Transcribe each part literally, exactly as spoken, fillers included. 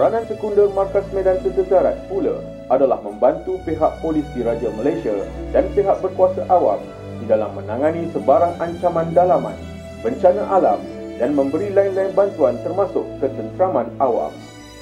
Peranan sekunder Markas Medan Tentera Darat pula adalah membantu pihak polis diraja Malaysia dan pihak berkuasa awam di dalam menangani sebarang ancaman dalaman, bencana alam dan memberi lain-lain bantuan termasuk ketenteraman awam.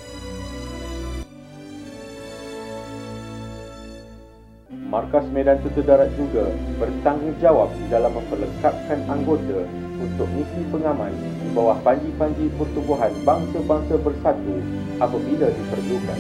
Markas Medan Tentera Darat juga bertanggungjawab dalam memperlengkapkan anggota untuk misi pengaman di bawah panji-panji pertubuhan bangsa-bangsa bersatu apabila diperlukan.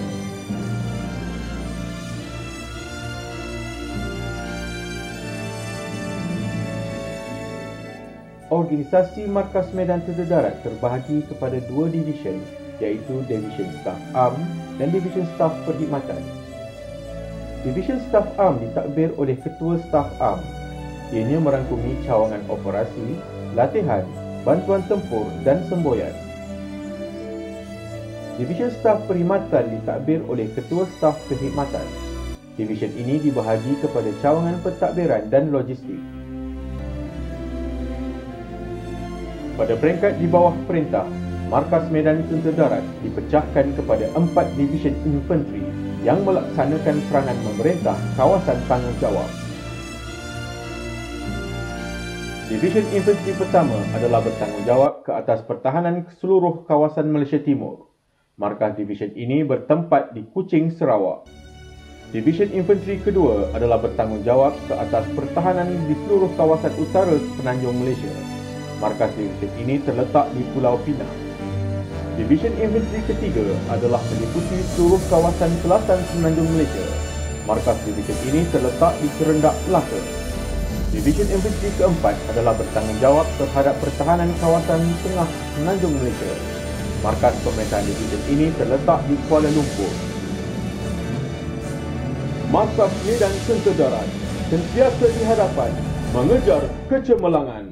Organisasi Markas Medan Tentera Darat terbahagi kepada dua division, iaitu Division Staf Am dan Division Staf Perkhidmatan. Division Staf Am ditadbir oleh Ketua Staf Am. Ianya merangkumi cawangan operasi, latihan, bantuan tempur dan semboyan. Division Staf Perkhidmatan ditadbir oleh Ketua Staf Perkhidmatan. Division ini dibahagi kepada cawangan pentadbiran dan logistik. Pada peringkat di bawah perintah, Markas Medan Tentera Darat dipecahkan kepada empat division infanteri yang melaksanakan peranan memerintah kawasan tanggungjawab. Division infanteri pertama adalah bertanggungjawab ke atas pertahanan seluruh kawasan Malaysia Timur. Markas division ini bertempat di Kuching, Sarawak. Division infanteri kedua adalah bertanggungjawab ke atas pertahanan di seluruh kawasan utara semenanjung Malaysia. Markas division ini terletak di Pulau Pinang. Division infanteri ketiga adalah meliputi seluruh kawasan selatan semenanjung Malaysia. Markas division ini terletak di Kerendak, Melaka. Division infanteri keempat adalah bertanggungjawab terhadap pertahanan kawasan tengah semenanjung Malaysia. Markas pemerintahan division ini terletak di Kuala Lumpur. Markas Medan Tentera Darat sentiasa di hadapan mengejar kecemerlangan.